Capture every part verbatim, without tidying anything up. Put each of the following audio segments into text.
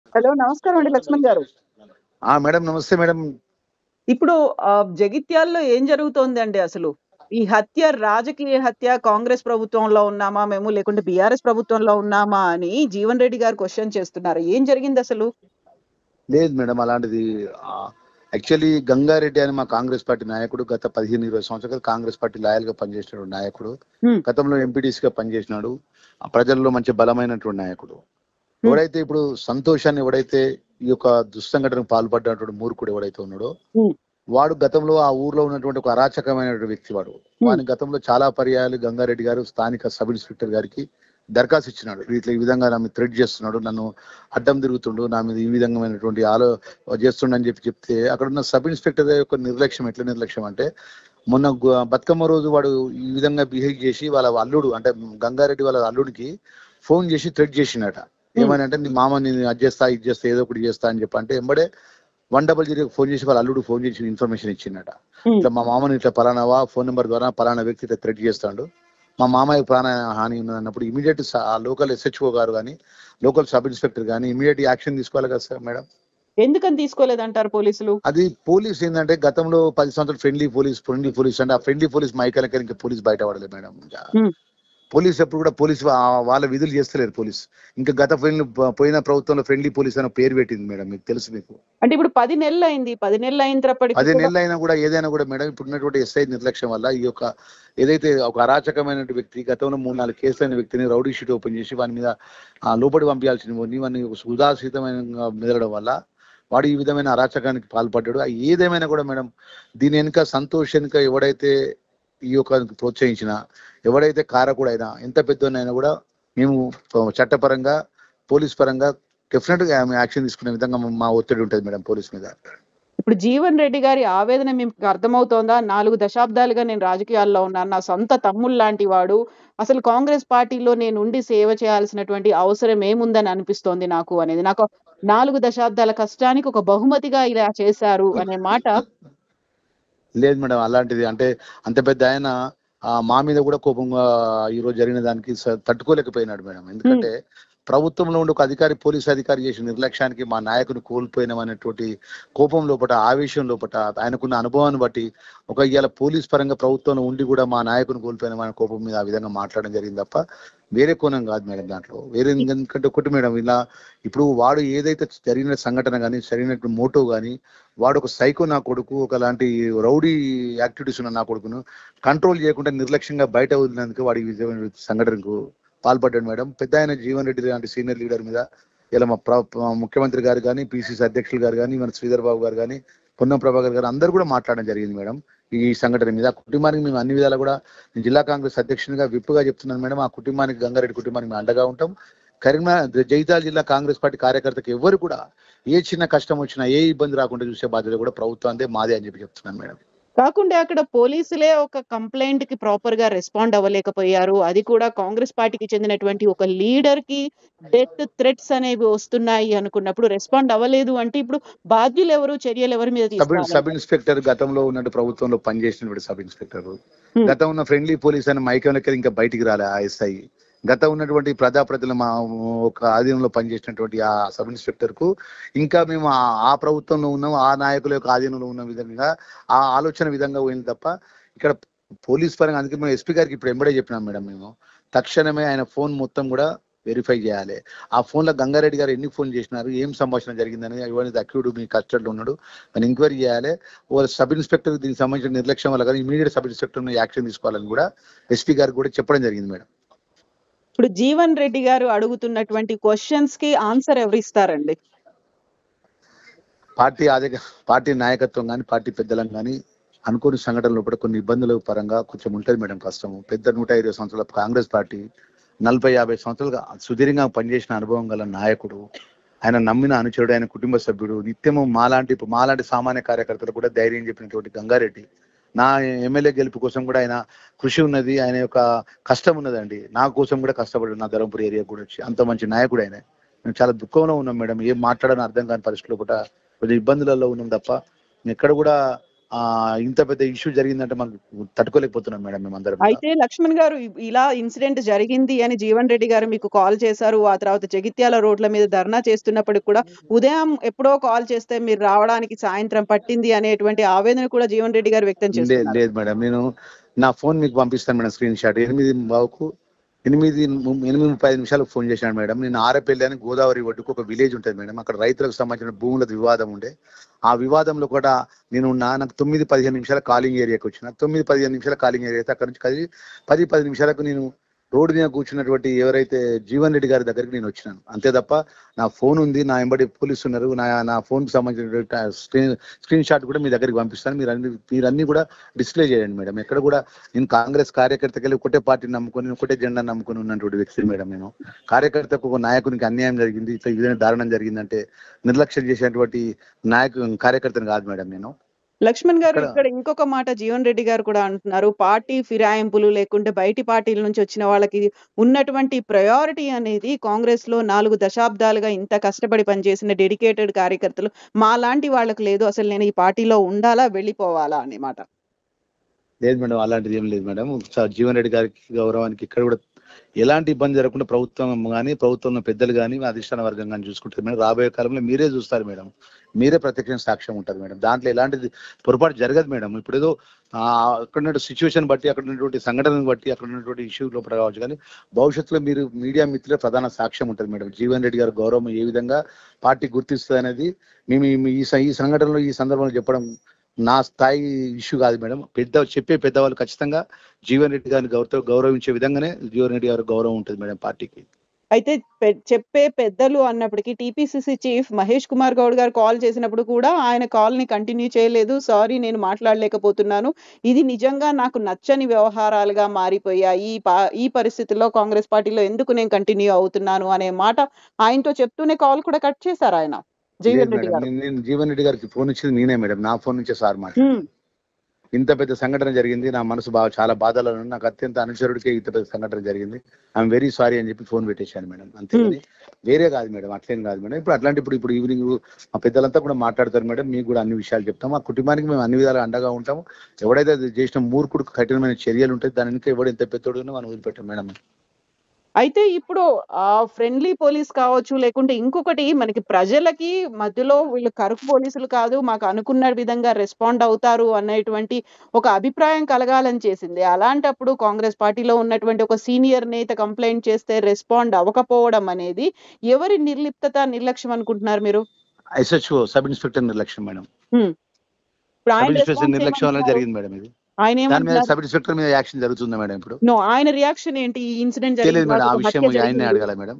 Hello, నమస్కారం అండి లక్ష్మణ్ గారు. ఆ మేడం నమస్తే మేడం. ఇప్పుడు జగిత్యాల్లో ఏం జరుగుతోంది అండి అసలు? ఈ హత్య రాజకీయ హత్య, కాంగ్రెస్ ప్రభుత్వంలో ఉన్నామా మేము, లేకుంటే బీఆర్ఎస్ ప్రభుత్వంలో ఉన్నామా అని జీవన్ రెడ్డి గారు క్వశ్చన్ చేస్తున్నారు. ఏం జరిగింది అసలు? లేదు మేడం, అలాంటిది యాక్చువల్లీ గంగారెడ్డి అని మా కాంగ్రెస్ పార్టీ నాయకుడు గత పదిహేను ఇరవై సంవత్సరాలు కాంగ్రెస్ పార్టీ లాయల్ గా పనిచేసిన నాయకుడు. గతంలో ఎంపీటీసీ గా పనిచేసినాడు. ప్రజల్లో మంచి బలమైనటువంటి నాయకుడు. ఎవడైతే ఇప్పుడు సంతోషాన్ని ఎవడైతే ఈ యొక్క దుస్సంఘటనకు పాల్పడ్డటువంటి మూర్ఖుడు ఎవడైతే ఉన్నాడో వాడు గతంలో ఆ ఊర్లో ఉన్నటువంటి ఒక అరాచకమైనటువంటి వ్యక్తి. వాడు వాని గతంలో చాలా పర్యాయాలు గంగారెడ్డి గారు స్థానిక సబ్ ఇన్స్పెక్టర్ గారికి దరఖాస్తు ఇచ్చినాడు. ఇట్లా ఈ విధంగా నా మీద థ్రెట్ చేస్తున్నాడు, నన్ను అడ్డం తిరుగుతుండు, నా మీద ఈ విధమైనటువంటి ఆలో చేస్తుండని చెప్పి చెప్తే అక్కడ ఉన్న సబ్ ఇన్స్పెక్టర్ యొక్క నిర్లక్ష్యం ఎట్లా నిర్లక్ష్యం అంటే, మొన్న బతుకమ్మ రోజు వాడు ఈ విధంగా బిహేవ్ చేసి వాళ్ళ అల్లుడు అంటే గంగారెడ్డి వాళ్ళ అల్లుడికి ఫోన్ చేసి థ్రెట్ చేసినట. ఏమని అంటే నీ మామ నేను అది చేస్తా ఇది చేస్తా ఏదో ఒకటి చేస్తా అని చెప్పి అంటే ఎంబడే వన్ డబల్ జీరో ఫోన్ చేసి వాళ్ళ అల్లుడు ఫోన్ చేసి ఇన్ఫర్మేషన్ ఇచ్చిందట. ఇట్లా మా మామని ఇట్లా పలానావా ఫోన్ నెంబర్ ద్వారా పలానా వ్యక్తి ఇట్లా థ్రెట్ చేస్తాడు, మా మామయ్య ప్రాణ హాని ఉన్నప్పుడు ఇమీడియట్ లోకల్ ఎస్హెచ్ఓ గారు కానీ లోకల్ సబ్ ఇన్స్పెక్టర్ కానీ ఇమీడియట్ యాక్షన్ తీసుకోవాలి కదా సార్ మేడం. ఎందుకని తీసుకోలేదంటారు పోలీసులు? అది పోలీస్ ఏంటంటే గతంలో పది సంవత్సరాలు ఫ్రెండ్లీ పోలీస్ ఫ్రెండ్లీ పోలీస్ అంటే ఆ ఫ్రెండ్లీ పోలీస్ మైకలకి ఇంకా పోలీస్ బయట పడలేదు మేడం. పోలీస్ ఎప్పుడు కూడా పోలీస్ వాళ్ళ విధులు చేస్తలేరు పోలీస్. ఇంకా గత పోయిన ప్రభుత్వంలో ఫ్రెండ్లీ పోలీస్ అనే పేరు పెట్టింది మేడం, మీకు తెలుసు మీకు. అంటే ఇప్పుడు పది నెలలు అయింది, పది నెలలు అయిన తర్వాత పది నెలలు అయినా కూడా ఏదైనా కూడా మేడం ఇప్పుడు ఉన్నటువంటి ఎస్ఐ నిర్లక్ష్యం వల్ల ఈ యొక్క ఏదైతే ఒక అరాచకమైన వ్యక్తి గతంలో మూడు నాలుగు కేసులు అయిన వ్యక్తిని రౌడీ షీట్ ఓపెన్ చేసి వాని మీద లోపలి పంపించాల్సిన వాడిని ఉదాసీతమైన మెదలడం వల్ల వాడు ఈ విధమైన అరాచకానికి పాల్పడ్డాడు. ఏదేమైనా కూడా మేడం దీని వెనుక సంతోష్ వెనుక ఎవడైతే ఈ యొక్క ప్రోత్సహించిన ఎవడైతే కారకుడైనా ఎంత పెద్దనైనా కూడా మేము చట్టపరంగా పోలీస్ పరంగా డెఫినెట్ గా యాక్షన్ తీసుకునే విధంగా మా ఒత్తిడి ఉంటుంది మేడం పోలీస్ మీద. ఇప్పుడు జీవన్ రెడ్డి గారి ఆవేదన మీకు అర్థమవుతోందా? నాలుగు దశాబ్దాలుగా నేను రాజకీయాల్లో ఉన్నాను, నా సొంత తమ్ముళ్ళు లాంటి వాడు, అసలు కాంగ్రెస్ పార్టీలో నేను ఉండి సేవ చేయాల్సినటువంటి అవసరం ఏముందని అనిపిస్తోంది నాకు అనేది. నాకు నాలుగు దశాబ్దాల కష్టానికి ఒక బహుమతిగా ఇలా చేశారు అనే మాట. లేదు మేడం, అలాంటిది అంటే అంత పెద్ద ఆయన మా మీద కూడా కోపంగా ఈరోజు జరిగిన దానికి తట్టుకోలేకపోయినాడు మేడం. ఎందుకంటే ప్రభుత్వంలో ఉండి ఒక అధికారి పోలీస్ అధికారి చేసిన నిర్లక్ష్యానికి మా నాయకుని కోల్పోయినాం అనేటువంటి కోపం లోపల ఆవేశం లోపల ఆయనకున్న అనుభవాన్ని బట్టి ఒక ఇవాళ పోలీస్ పరంగా ప్రభుత్వంలో ఉండి కూడా మా నాయకుని కోల్పోయినాం అనే కోపం మీద ఆ విధంగా మాట్లాడడం జరిగింది తప్ప వేరే కోణం కాదు మేడం. దాంట్లో వేరే ఎందుకంటే ఒకటి మేడం, ఇలా ఇప్పుడు వాడు ఏదైతే జరిగిన సంఘటన కానీ జరిగినట్టు మోటో కానీ వాడు ఒక సైకో నా కొడుకు ఒకలాంటి రౌడీ యాక్టివిటీస్ ఉన్న నా కొడుకును కంట్రోల్ చేయకుండా నిర్లక్ష్యంగా బయట వదిలినందుకు వాడి సంఘటనకు పాల్పడ్డాడు మేడం. పెద్ద ఆయన జీవన్ రెడ్డి లాంటి సీనియర్ లీడర్ మీద ఇలా మా ముఖ్యమంత్రి గారు కానీ పిసిసి అధ్యక్షులు గారు కానీ మన శ్రీధర్ బాబు గారు కానీ పొన్నం ప్రభాకర్ గారు అందరూ కూడా మాట్లాడడం జరిగింది మేడం ఈ సంఘటన మీద. కుటుంబానికి మేము అన్ని విధాలు కూడా నేను జిల్లా కాంగ్రెస్ అధ్యక్షునిగా విప్పుగా చెప్తున్నాను మేడం, ఆ కుటుంబానికి గంగారెడ్డి కుటుంబానికి మేము అండగా ఉంటాం. కరీంనగర్ జగిత్యాల జిల్లా కాంగ్రెస్ పార్టీ కార్యకర్తకు ఎవరు కూడా ఏ చిన్న కష్టం వచ్చినా ఏ ఇబ్బంది రాకుండా చూసే బాధ్యత కూడా ప్రభుత్వం మాదే అని చెప్పి చెప్తున్నాను మేడం. కాకుండా అక్కడ పోలీసులే ఒక కంప్లైంట్ కి ప్రాపర్ గా రెస్పాండ్ అవ్వలేకపోయారు. అది కూడా కాంగ్రెస్ పార్టీకి చెందినటువంటి ఒక లీడర్ కి డెత్ థ్రెట్స్ అనేవి వస్తున్నాయి అనుకున్నప్పుడు రెస్పాండ్ అవ్వలేదు అంటే ఇప్పుడు బాధ్యులు ఎవరు, చర్యలు ఎవరి మీద తీసుకోవాలి? సబ్ ఇన్స్పెక్టర్ గతంలో ఉన్నట్టు ప్రభుత్వంలో పనిచేసినటువంటి సబ్ ఇన్స్పెక్టర్ గతం ఉన్న ఫ్రెండ్లీ పోలీస్ అని మైకంలోకి ఇంకా బయటికి రాలే ఆ ఎస్ఐ గత ఉన్నటువంటి ప్రజాప్రతినిధుల మా ఒక ఆధీనంలో పనిచేసినటువంటి ఆ సబ్ ఇన్స్పెక్టర్ కు ఇంకా మేము ఆ ప్రభుత్వంలో ఉన్నాం ఆ నాయకుల యొక్క ఆధీనంలో ఉన్న విధంగా ఆ ఆలోచన విధంగా పోయింది తప్ప ఇక్కడ పోలీస్ పరంగా. అందుకే మేము ఎస్పీ గారికి ఇప్పుడు ఎంబడే చెప్పినాం మేడం, మేము తక్షణమే ఆయన ఫోన్ మొత్తం కూడా వెరిఫై చేయాలి. ఆ ఫోన్ లో గంగారెడ్డి గారు ఎన్ని ఫోన్ చేసినారు, ఏం సంభాషణ జరిగిందని ఎవరైతే అక్యూడ్ మీ కస్టడీలో ఉన్నాడు దాన్ని ఎంక్వైరీ చేయాలి. ఓ సబ్ ఇన్స్పెక్టర్ దీనికి సంబంధించిన నిర్లక్ష్యం వల్ల కానీ ఇమీడియట్ సబ్ ఇన్స్పెక్టర్ యాక్షన్ తీసుకోవాలని కూడా ఎస్పీ గారికి కూడా చెప్పడం జరిగింది మేడం. ఇప్పుడు జీవన్ రెడ్డి గారు అడుగుతున్నటువంటి క్వశ్చన్స్ కి ఆన్సర్ ఎవరు ఇస్తారండి? పార్టీ అదే పార్టీ నాయకత్వం కానీ పార్టీ పెద్దలం కానీ అనుకోని సంఘటనలు కూడా కొన్ని ఇబ్బందుల పరంగా కొంచెం ఉంటుంది మేడం కష్టం. పెద్ద నూట ఇరవై సంవత్సరాల కాంగ్రెస్ పార్టీ నలభై యాభై సంవత్సరాలుగా సుదీర్ఘంగా పనిచేసిన అనుభవం గల నాయకుడు, ఆయన నమ్మిన అనుచరుడు, ఆయన కుటుంబ సభ్యుడు, నిత్యము మాలాంటి మాలాంటి సామాన్య కార్యకర్తలు కూడా ధైర్యం చెప్పినటువంటి గంగారెడ్డి నా ఎమ్మెల్యే గెలుపు కోసం కూడా ఆయన కృషి ఉన్నది, ఆయన యొక్క కష్టం ఉన్నదండి. నా కోసం కూడా కష్టపడ్డాడు నా ధర్మపురి ఏరియా కూడా వచ్చి. అంత మంచి నాయకుడు ఆయన. మేము చాలా దుఃఖంలో ఉన్నాం మేడం, ఏం మాట్లాడని అర్థం కాని పరిస్థితుల్లో కూడా కొద్దిగా ఇబ్బందులలో ఉన్నాం తప్ప ఎక్కడ కూడా ఆ ఇంత పెద్ద ఇష్యూ జరిగిందంటే మాకు తట్టుకోలేకపోతున్నాం మేడం మేమందరం కూడా. అయితే లక్ష్మణ్ గారు ఇ ఇలా ఇన్సిడెంట్ జరిగింది అని జీవన్ రెడ్డి గారు మీకు కాల్ చేశారు. ఆ తర్వాత జగిత్యాల రోడ్ల మీద ధర్నా చేస్తున్నప్పటికి కూడా ఉదయం ఎప్పుడో కాల్ చేస్తే మీరు రావడానికి సాయంత్రం పట్టింది అనేటువంటి ఆవేదన కూడా జీవన్ రెడ్డి గారు వ్యక్తం లేదు చేస్తున్నారు. లేదు మేడం, నేను నా ఫోన్ మీకు పంపిస్తాను మేడం స్క్రీన్ షాట్. ఎనిమిది బావుకు ఎనిమిది ము- ఎనిమిది ముప్పై ఐదు నిమిషాలకు ఫోన్ చేశాను మేడం. నేను ఆరపల్లి అని గోదావరి ఒడ్డుకు ఒక విలేజ్ ఉంటుంది మేడం, అక్కడ రైతులకు సంబంధించిన భూముల వివాదం ఉండే. ఆ వివాదంలో కూడా నేను నా నాకు తొమ్మిది పదిహేను నిమిషాల కాలింగ్ ఏరియాకి వచ్చిన. తొమ్మిది పదిహేను నిమిషాల కాలింగ్ ఏరియా అయితే అక్కడ నుంచి కదిలి పది పది నిమిషాలకు నేను రోడ్డు మీద కూర్చున్నటువంటి ఎవరైతే జీవన్ రెడ్డి గారి దగ్గరికి నేను వచ్చినాను. అంతే తప్ప నా ఫోన్ ఉంది, నా ఎంబడి పోలీసు ఉన్నారు, నా నా ఫోన్కి సంబంధించిన స్క్రీన్ స్క్రీన్ షాట్ కూడా మీ దగ్గరికి పంపిస్తాను. మీరు అన్ని మీరు అన్ని కూడా డిస్ప్లే చేయండి మేడం. ఎక్కడ కూడా నేను కాంగ్రెస్ కార్యకర్తకి ఒకటే పార్టీని నమ్ముకొని ఒకటే జెండా నమ్ముకొని ఉన్నటువంటి వ్యక్తి మేడం. నేను కార్యకర్తకు ఒక నాయకునికి అన్యాయం జరిగింది, ఇట్లా ఈ విధంగా దారుణం జరిగిందంటే నిర్లక్ష్యం చేసేటువంటి నాయకు కార్యకర్తను కాదు మేడం నేను. లక్ష్మణ్ గారు ఇక్కడ ఇక్కడ ఇంకొక మాట జీవన్ రెడ్డి గారు కూడా అంటున్నారు. పార్టీ ఫిరాయింపులు లేకుంటే బయటి పార్టీల నుంచి వచ్చిన వాళ్ళకి ఉన్నటువంటి ప్రయారిటీ అనేది కాంగ్రెస్ లో నాలుగు దశాబ్దాలుగా ఇంత కష్టపడి పనిచేసిన డెడికేటెడ్ కార్యకర్తలు మాలాంటి వాళ్ళకి లేదు. అసలు నేను ఈ పార్టీలో ఉండాలా వెళ్ళిపోవాలా అనే మాట. లేదు మేడం, అలాంటిది ఏం లేదు మేడం. స- జీవన్ రెడ్డి గారికి గౌరవానికి ఇక్కడ కూడా ఎలాంటి ఇబ్బంది జరగకుండా ప్రభుత్వం కానీ ప్రభుత్వంలో పెద్దలు కానీ అధిష్టాన వర్గం కానీ చూసుకుంటారు మేడం. రాబోయే కాలంలో మీరే చూస్తారు మేడం, మీరే ప్రత్యక్ష సాక్ష్యం ఉంటుంది మేడం. దాంట్లో ఎలాంటిది పొరపాటు జరగదు మేడం. ఇప్పుడు ఏదో ఆ అక్కడ ఉన్న సిచ్యువేషన్ బట్టి, అక్కడ ఉన్నటువంటి సంఘటనను బట్టి, అక్కడ ఉన్నటువంటి ఇష్యూ లోపల కావచ్చు, కానీ భవిష్యత్తులో మీరు మీడియా మిత్రులే ప్రధాన సాక్ష్యం ఉంటుంది మేడం. జీవన్ రెడ్డి గారి గౌరవం ఏ విధంగా పార్టీ గుర్తిస్తుంది అనేది మేము ఈ ఈ స- ఈ సంఘటనలో ఈ సందర్భంలో చెప్పడం నా స్థాయి ఇష్యూ కాదు మేడం. పెద్ద చెప్పే పెద్దవాళ్ళు ఖచ్చితంగా జీవన్ రెడ్డి గారిని గౌరవ గౌరవించే విధంగానే జీవన్ రెడ్డి గారి గౌరవం ఉంటుంది మేడం పార్టీకి. అయితే పె- చెప్పే పెద్దలు అన్నప్పటికీ టీపీసీసీ చీఫ్ మహేష్ కుమార్ గౌడ్ గారు కాల్ చేసినప్పుడు కూడా ఆయన కాల్ ని కంటిన్యూ చేయలేదు. సారీ నేను మాట్లాడలేకపోతున్నాను, ఇది నిజంగా నాకు నచ్చని వ్యవహారాలుగా మారిపోయాయి, ఈ పా- ఈ పరిస్థితుల్లో కాంగ్రెస్ పార్టీలో ఎందుకు నేను కంటిన్యూ అవుతున్నాను అనే మాట ఆయనతో చెప్తూనే కాల్ కూడా కట్ చేశారు ఆయన లేదు జీవన్ రెడ్డి మేడం, గారు. నేను నేను జీవన్ రెడ్డి గారికి ఫోన్ ఇచ్చింది నేనే మేడం. నా ఫోన్ నుంచే సార్ మాట్లాడారు. హ్మ్. ఇంత పెద్ద సంఘటన జరిగింది, నా మనసు బాగా చాలా బాధలో ఉంది, నాకు అత్యంత అనుచరుడికే ఇంత పెద్ద సంఘటన జరిగింది, ఐఎమ్ వెరీ సారీ అని చెప్పి ఫోన్ పెట్టేశాను మేడం. అంతేగాని వేరే కాదు మేడం, అట్లేం కాదు మేడం. ఇప్పుడు అట్లాంటి ఇప్పుడు ఇప్పుడు ఈవినింగ్ మా పెద్దలంతా కూడా మాట్లాడతారు మేడం, మీకు కూడా అన్ని విషయాలు చెప్తాం. మా కుటుంబానికి మేము అన్ని విధాలు అండగా ఉంటాము. ఎవడైతే అది చేసిన మూర్ఖుడికి కఠినమైన చర్యలు ఉంటాయి, దాని ఇంకా ఎవడు ఎంత పెద్దోడునో మనం వదిలిపెట్టాం మేడం. అయితే ఇప్పుడు ఆ ఫ్రెండ్లీ పోలీస్ కావచ్చు, లేకుంటే ఇంకొకటి మనకి ప్రజలకి మధ్యలో వీళ్ళు కరుపు పోలీసులు కాదు, మాకు అనుకున్న విధంగా రెస్పాండ్ అవుతారు అనేటువంటి ఒక అభిప్రాయం కలగాలని చేసింది. అలాంటప్పుడు కాంగ్రెస్ పార్టీలో ఉన్నటువంటి ఒక సీనియర్ నేత కంప్లైంట్ చేస్తే రెస్పాండ్ అవ్వకపోవడం అనేది ఎవరి నిర్లిప్తత, నిర్లక్ష్యం అనుకుంటున్నారు మీరు? ఎస్హెచ్ఓ సబ్ ఇన్స్పెక్టర్ నిర్లక్ష్యం మేడం. హ్మ్. ఇప్పుడు సబ్ ఆయన ఇన్స్పెక్టర్ రెస్పాన్స్ నిర్లక్ష్యం వల్ల ఏమంటున్నారు? జరిగింది మేడం ఇది. ఆయన దాని మీద ఏమంటున్నారు? సబ్ ఇన్స్పెక్టర్ మీద యాక్షన్ జరుగుతుందా మేడం ఇప్పుడు? నో, ఆయన రియాక్షన్ ఏంటి? ఈ ఇన్సిడెంట్ జరిగిన తెలియదు మేడం, తర్వాత ఆ ఒక విషయం హత్య ఆయన్నే జరిగింది. అడగాల మేడం.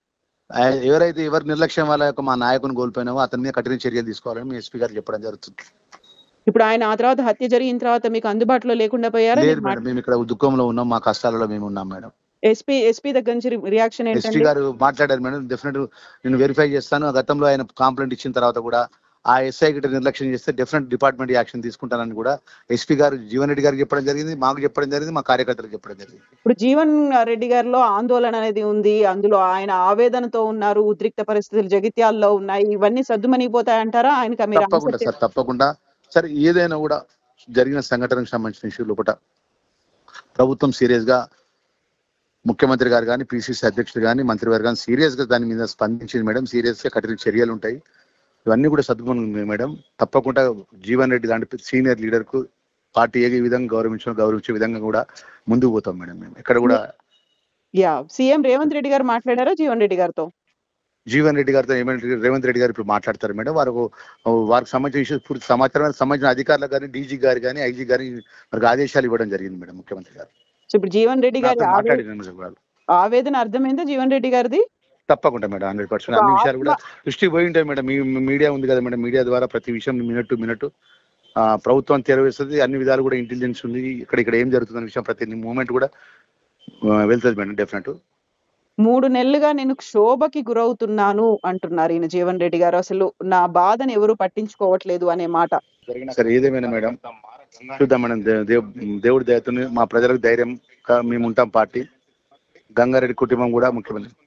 ఆ- ఎవరైతే ఎవరి నిర్లక్ష్యం వల్ల యొక్క మా నాయకుని కోల్పోయినామో అతని మీద కఠిన చర్యలు తీసుకోవాలని మీ ఎస్పీ గారు చెప్పడం జరుగుతుంది. ఇప్పుడు ఆయన ఆ తర్వాత హత్య జరిగిన తర్వాత మీకు అందుబాటులో లేకుండా పోయారా? లేదు మీరు మేడం, మేము ఇక్కడ దుఃఖంలో ఉన్నాం, మా కష్టాలలో మేము ఉన్నాం మేడం. ఎస్పీ ఎస్పీ దగ్గర నుంచి రియాక్షన్ ఎస్పీ ఏంటండి? గారు మాట్లాడారు మేడం, డెఫినెట్ నేను వెరిఫై చేస్తాను. గతంలో ఆయన కంప్లైంట్ ఇచ్చిన తర్వాత కూడా ఆ ఎస్ఐ గిట్ట నిర్లక్ష్యం చేస్తే డెఫినెట్ డిపార్ట్మెంట్ యాక్షన్ తీసుకుంటానని కూడా ఎస్పీ గారు జీవన్ రెడ్డి గారికి చెప్పడం జరిగింది, మాకు చెప్పడం జరిగింది, మా కార్యకర్తలకు చెప్పడం జరిగింది. ఇప్పుడు జీవన్ రెడ్డి గారిలో ఆందోళన అనేది ఉంది, అందులో ఆయన ఆవేదనతో ఉన్నారు, ఉద్రిక్త పరిస్థితులు జగిత్యాల్లో ఉన్నాయి, ఇవన్నీ సద్దుమణిగిపోతాయంటారా? ఆయనకి మీరు తప్పకుండా ఆన్సర్ సార్, తప్పకుండా సార్. ఏదైనా కూడా జరిగిన సంఘటనకు సంబంధించిన ఇష్యూ లోపల ప్రభుత్వం సీరియస్ గా, ముఖ్యమంత్రి గారు కానీ, పిసిసి అధ్యక్షుడు కానీ, మంత్రివారు కానీ సీరియస్ గా దాని మీద స్పందించింది మేడం. సీరియస్ గా కఠిన చర్యలు ఉంటాయి, ఇవన్నీ కూడా సద్గుణం మేడం. తప్పకుండా జీవన్ రెడ్డి లాంటి సీనియర్ లీడర్ కు పార్టీ ఏ విధంగా గౌరవించడం గౌరవించే విధంగా కూడా ముందుకు పోతాం మేడం. మేము ఎక్కడ కూడా యా సీఎం రేవంత్ రెడ్డి గారు మాట్లాడారా జీవన్ రెడ్డి గారితో? జీవన్ రెడ్డి గారితో ఏమంటే రేవంత్ రెడ్డి గారు ఇప్పుడు మాట్లాడతారు మేడం. వారు వారికి సంబంధించిన ఇష్యూస్ పూర్తి సమాచారం సంబంధించిన అధికారులకు కానీ, డీజీ గారు కానీ, ఐజీ గారి వారికి ఆదేశాలు ఇవ్వడం జరిగింది మేడం ముఖ్యమంత్రి గారు. సో ఇప్పుడు జీవన్ రెడ్డి గారి ఆవే- మాట్లాడిన ఆవేదన అర్థమైందా జీవన్ రెడ్డి గారిది? తప్పకుండా మేడం, హండ్రెడ్ పర్సెంట్ అన్ని విషయాలు కూడా దృష్టి పోయి ఉంటాయి మేడం. మీ మీడియా ఉంది కదా మేడం, మీడియా ద్వారా ప్రతి విషయం మినిట్ టు మినిట్ ప్రభుత్వం తెరవేస్తుంది. అన్ని విధాలు కూడా ఇంటెలిజెన్స్ ఉంది, ఇక్కడ ఇక్కడ ఏం జరుగుతున్న విషయం ప్రతి మూమెంట్ కూడా వెళ్తుంది మేడం డెఫినెట్. మూడు నెలలుగా నేను క్షోభకి గురవుతున్నాను అంటున్నారు ఈయన జీవన్ రెడ్డి గారు. అసలు నా బాధను ఎవరు పట్టించుకోవట్లేదు అనే మాట. సరే ఏదేమైనా మేడం చూద్దాం మేడం, దేవ్ దేవుడి దయతో మా ప్రజలకు ధైర్యం మేము ఉంటాం. పార్టీ గంగారెడ్డి కుటుంబం కూడా ముఖ్యమంత్రి